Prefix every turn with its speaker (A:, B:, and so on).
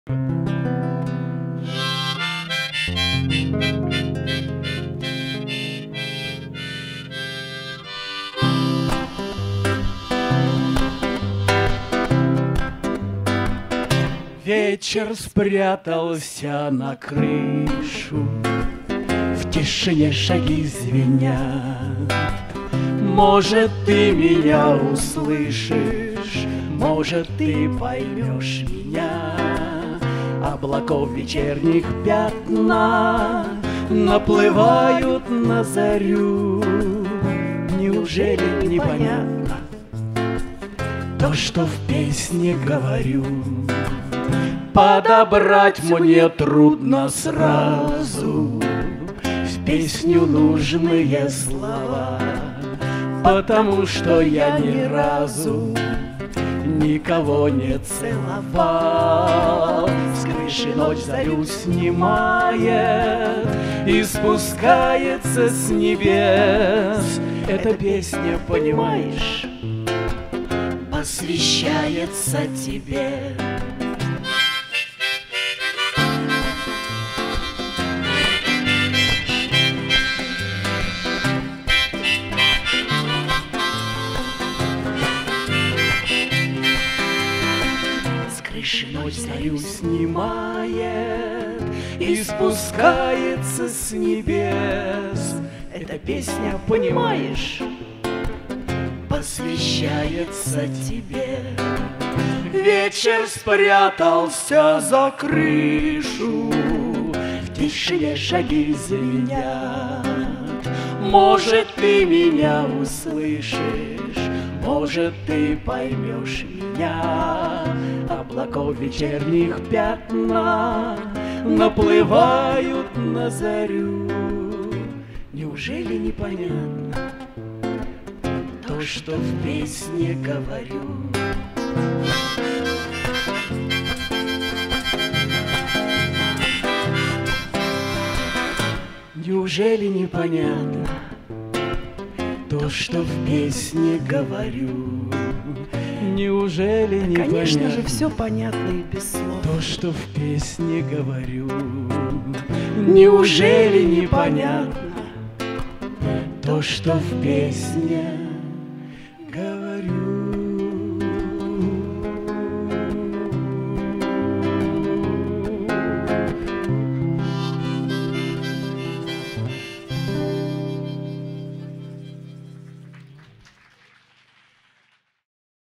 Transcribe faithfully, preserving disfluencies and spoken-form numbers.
A: Вечер спрятался на крышу, в тишине шаги звенят. Может, ты меня услышишь, может, ты поймешь меня. Облаков вечерних пятна наплывают на зарю. Неужели непонятно то, что в песне говорю? Подобрать мне трудно сразу в песню нужные слова, потому что я ни разу никого не целовал. С крыши ночь зарю снимает и спускается с небес. Эта песня, понимаешь, посвящается тебе. Крыши ночь зарю снимает и спускается с небес. Эта песня, понимаешь, посвящается тебе. Вечер спрятался за крышу, в тишине шаги звенят. Может, ты меня услышишь, может, ты поймешь меня. Облаков вечерних пятна наплывают на зарю. Неужели непонятно то, что в песне говорю? Неужели непонятно то, что в песне говорю? Неужели не понятно?
B: Конечно же, все понятно и без слов.
A: То, что в песне говорю. Неужели непонятно то, что в песне